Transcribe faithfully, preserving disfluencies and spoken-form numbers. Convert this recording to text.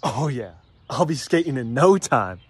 Oh yeah, I'll be skating in no time.